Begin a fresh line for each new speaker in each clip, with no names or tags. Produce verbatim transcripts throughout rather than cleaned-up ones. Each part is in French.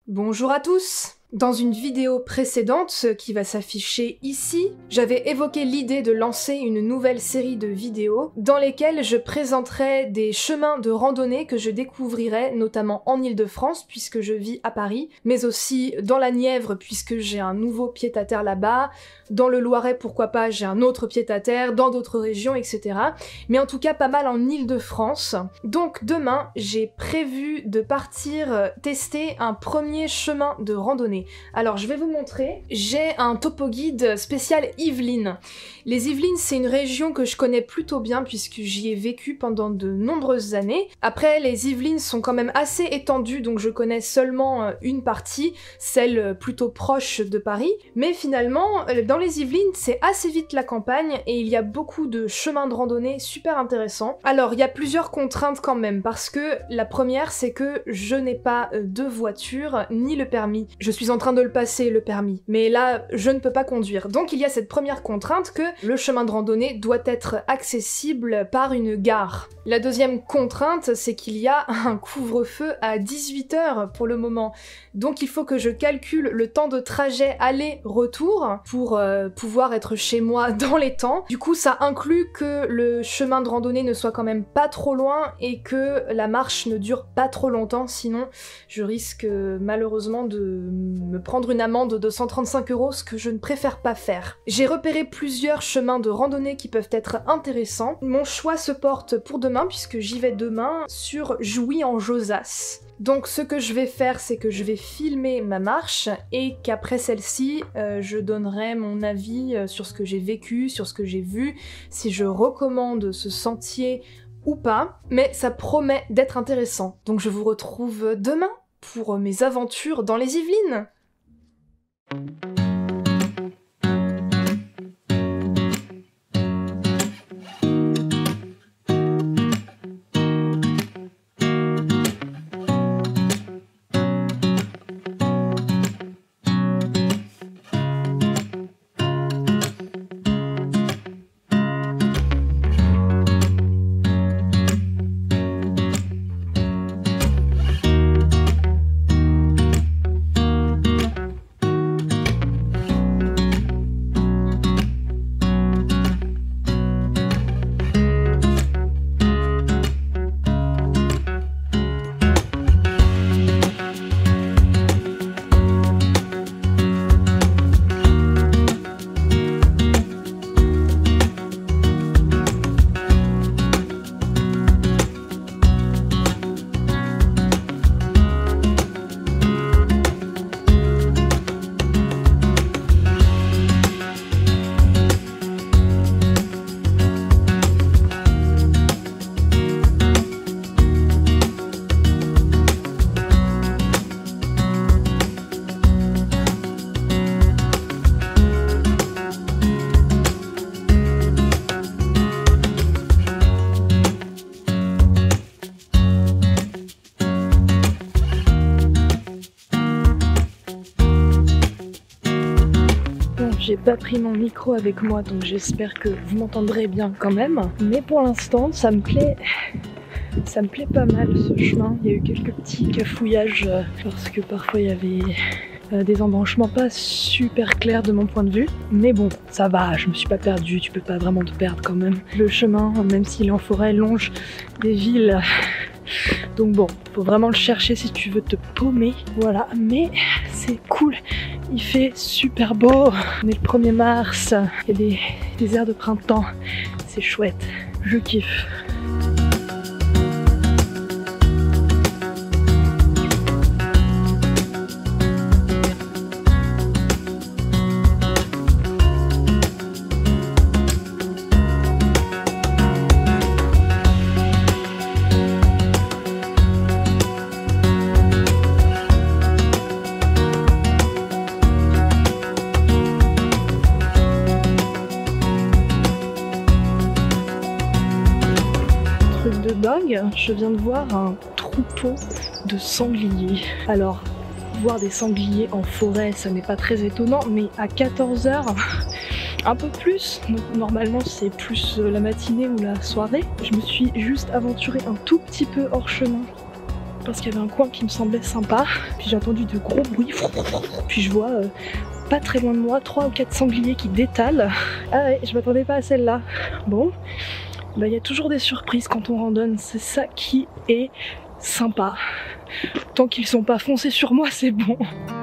Bonjour à tous! Dans une vidéo précédente, qui va s'afficher ici, j'avais évoqué l'idée de lancer une nouvelle série de vidéos dans lesquelles je présenterai des chemins de randonnée que je découvrirai notamment en Île-de-France puisque je vis à Paris, mais aussi dans la Nièvre puisque j'ai un nouveau pied-à-terre là-bas, dans le Loiret pourquoi pas j'ai un autre pied-à-terre, dans d'autres régions, et cetera. Mais en tout cas pas mal en Île-de-France. Donc demain, j'ai prévu de partir tester un premier chemin de randonnée. Alors je vais vous montrer, j'ai un topo guide spécial Yvelines. Les Yvelines c'est une région que je connais plutôt bien puisque j'y ai vécu pendant de nombreuses années. Après les Yvelines sont quand même assez étendues donc je connais seulement une partie, celle plutôt proche de Paris. Mais finalement dans les Yvelines c'est assez vite la campagne et il y a beaucoup de chemins de randonnée super intéressants. Alors il y a plusieurs contraintes quand même parce que la première c'est que je n'ai pas de voiture ni le permis. Je suis en train de le passer le permis, mais là je ne peux pas conduire. Donc il y a cette première contrainte que le chemin de randonnée doit être accessible par une gare. La deuxième contrainte c'est qu'il y a un couvre-feu à dix-huit heures pour le moment. Donc il faut que je calcule le temps de trajet aller-retour pour euh, pouvoir être chez moi dans les temps. Du coup ça inclut que le chemin de randonnée ne soit quand même pas trop loin et que la marche ne dure pas trop longtemps, sinon je risque euh, malheureusement de me prendre une amende de cent trente-cinq euros, ce que je ne préfère pas faire. J'ai repéré plusieurs chemins de randonnée qui peuvent être intéressants. Mon choix se porte pour demain, puisque j'y vais demain, sur Jouy-en-Josas. Donc ce que je vais faire, c'est que je vais filmer ma marche et qu'après celle-ci, euh, je donnerai mon avis euh, sur ce que j'ai vécu, sur ce que j'ai vu, si je recommande ce sentier ou pas, mais ça promet d'être intéressant. Donc je vous retrouve demain pour mes aventures dans les Yvelines. J'ai pas pris mon micro avec moi donc j'espère que vous m'entendrez bien quand même. Mais pour l'instant ça me plaît, ça me plaît pas mal ce chemin. Il y a eu quelques petits cafouillages parce que parfois il y avait euh, des embranchements pas super clairs de mon point de vue. Mais bon, ça va, je me suis pas perdue, tu peux pas vraiment te perdre quand même. Le chemin, même s'il est en forêt, longe des villes. Donc bon, faut vraiment le chercher si tu veux te paumer, voilà, mais c'est cool, il fait super beau, on est le premier mars, il y a des, des airs de printemps, c'est chouette, je kiffe. Dingue, je viens de voir un troupeau de sangliers. Alors, voir des sangliers en forêt, ça n'est pas très étonnant, mais à quatorze heures, un peu plus, donc normalement c'est plus la matinée ou la soirée, je me suis juste aventurée un tout petit peu hors chemin
parce qu'il y avait un coin qui me semblait sympa. Puis j'ai entendu de gros bruits. Puis je vois euh, pas très loin de moi trois ou quatre sangliers qui détalent. Ah ouais, je m'attendais pas à celle-là. Bon, bah il y a toujours des surprises quand on randonne. C'est ça qui est sympa. Tant qu'ils sont pas foncés sur moi, c'est bon.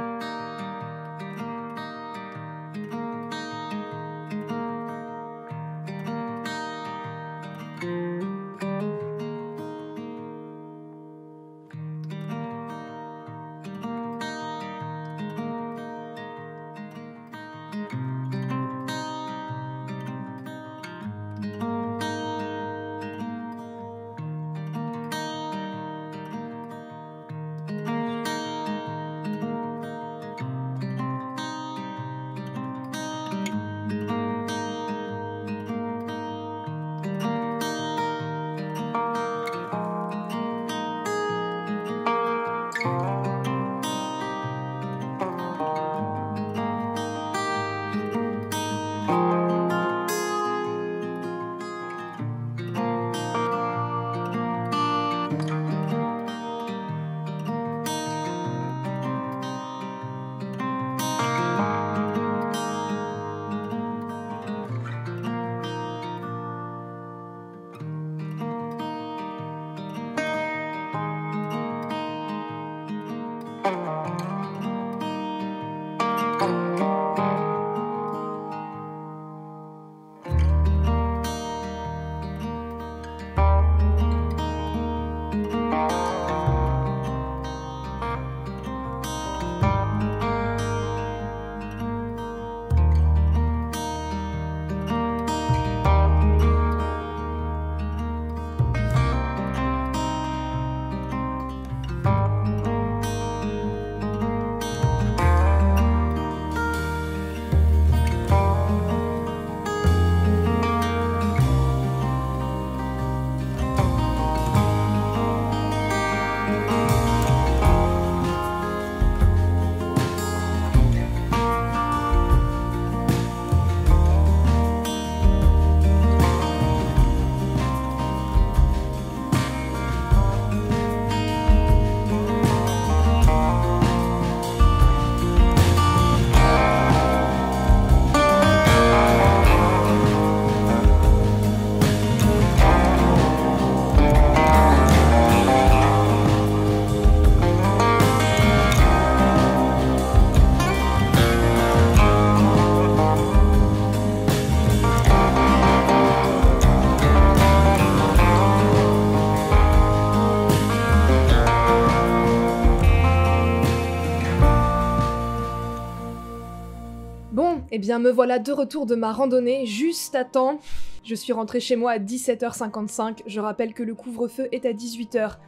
Eh bien me voilà de retour de ma randonnée, juste à temps. Je suis rentrée chez moi à dix-sept heures cinquante-cinq, je rappelle que le couvre-feu est à dix-huit heures.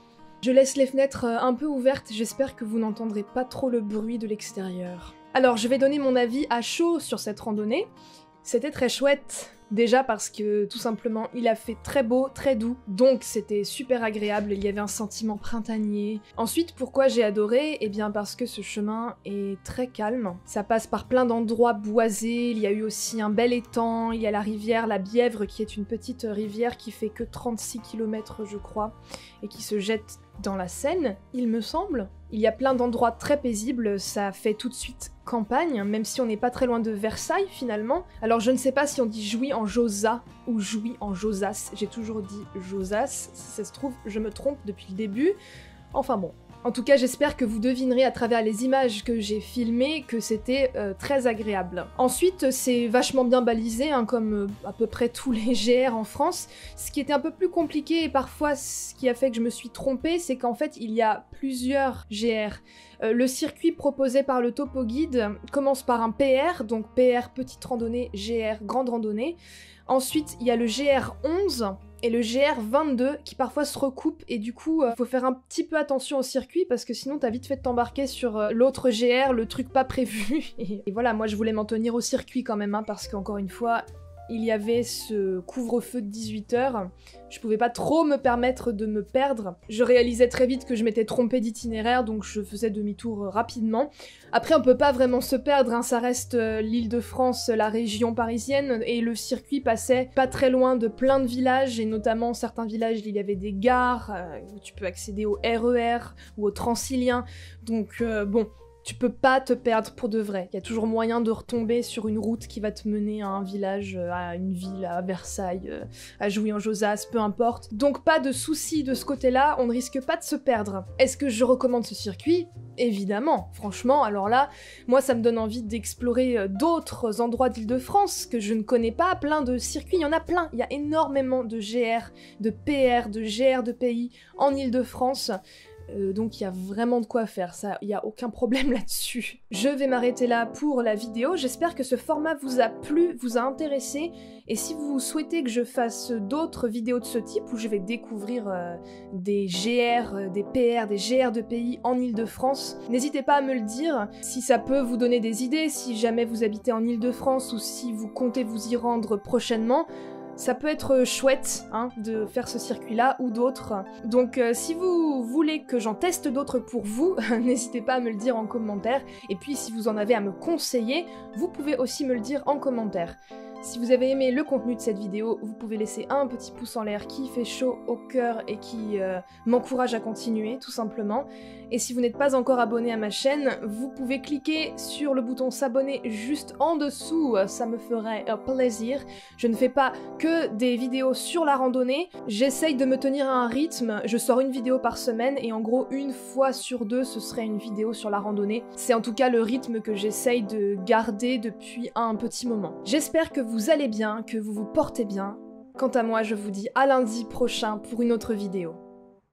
Je laisse les fenêtres un peu ouvertes, j'espère que vous n'entendrez pas trop le bruit de l'extérieur. Alors je vais donner mon avis à chaud sur cette randonnée. C'était très chouette. Déjà parce que, tout simplement, il a fait très beau, très doux, donc c'était super agréable, il y avait un sentiment printanier. Ensuite, pourquoi j'ai adoré? Eh bien parce que ce chemin est très calme. Ça passe par plein d'endroits boisés, il y a eu aussi un bel étang, il y a la rivière La Bièvre, qui est une petite rivière qui fait que trente-six kilomètres, je crois, et qui se jette dans la Seine, il me semble. Il y a plein d'endroits très paisibles, ça fait tout de suite campagne, même si on n'est pas très loin de Versailles finalement. Alors je ne sais pas si on dit jouy en Josas ou jouy en Josas, j'ai toujours dit Josas, si ça se trouve je me trompe depuis le début. Enfin bon. En tout cas, j'espère que vous devinerez à travers les images que j'ai filmées que c'était euh, très agréable. Ensuite, c'est vachement bien balisé, hein, comme euh, à peu près tous les G R en France. Ce qui était un peu plus compliqué et parfois ce qui a fait que je me suis trompée, c'est qu'en fait, il y a plusieurs G R. Euh, le circuit proposé par le Topo Guide commence par un P R, donc P R petite randonnée, G R grande randonnée. Ensuite, il y a le G R onze et le G R vingt-deux qui parfois se recoupent et du coup, euh, faut faire un petit peu attention au circuit parce que sinon t'as vite fait de t'embarquer sur euh, l'autre G R, le truc pas prévu. Et, et voilà, moi je voulais m'en tenir au circuit quand même, hein, parce qu'encore une fois, il y avait ce couvre-feu de dix-huit heures, je pouvais pas trop me permettre de me perdre. Je réalisais très vite que je m'étais trompée d'itinéraire, donc je faisais demi-tour rapidement. Après, on peut pas vraiment se perdre, hein, ça reste euh, l'Île-de-France, la région parisienne, et le circuit passait pas très loin de plein de villages, et notamment certains villages, il y avait des gares, euh, où tu peux accéder au R E R ou au Transilien, donc euh, bon... Tu peux pas te perdre pour de vrai. Il y a toujours moyen de retomber sur une route qui va te mener à un village, à une ville, à Versailles, à Jouy-en-Josas, peu importe. Donc pas de soucis de ce côté-là, on ne risque pas de se perdre. Est-ce que je recommande ce circuit ? Évidemment, franchement, alors là, moi ça me donne envie d'explorer d'autres endroits d'Île-de-France que je ne connais pas, plein de circuits, il y en a plein, il y a énormément de G R, de P R, de G R de pays en Île-de-France. Euh, donc il y a vraiment de quoi faire, ça, il n'y a aucun problème là-dessus. Je vais m'arrêter là pour la vidéo, j'espère que ce format vous a plu, vous a intéressé, et si vous souhaitez que je fasse d'autres vidéos de ce type, où je vais découvrir euh, des G R, euh, des P R, des G R de pays en Île-de-France, n'hésitez pas à me le dire, si ça peut vous donner des idées, si jamais vous habitez en Île-de-France, ou si vous comptez vous y rendre prochainement. Ça peut être chouette hein, de faire ce circuit-là ou d'autres. Donc euh, si vous voulez que j'en teste d'autres pour vous, n'hésitez pas à me le dire en commentaire. Et puis si vous en avez à me conseiller, vous pouvez aussi me le dire en commentaire. Si vous avez aimé le contenu de cette vidéo, vous pouvez laisser un petit pouce en l'air qui fait chaud au cœur et qui euh, m'encourage à continuer, tout simplement. Et si vous n'êtes pas encore abonné à ma chaîne, vous pouvez cliquer sur le bouton s'abonner juste en dessous, ça me ferait un plaisir. Je ne fais pas que des vidéos sur la randonnée, j'essaye de me tenir à un rythme, je sors une vidéo par semaine et en gros une fois sur deux ce serait une vidéo sur la randonnée. C'est en tout cas le rythme que j'essaye de garder depuis un petit moment. J'espère que vous allez bien, que vous vous portez bien. Quant à moi, je vous dis à lundi prochain pour une autre vidéo.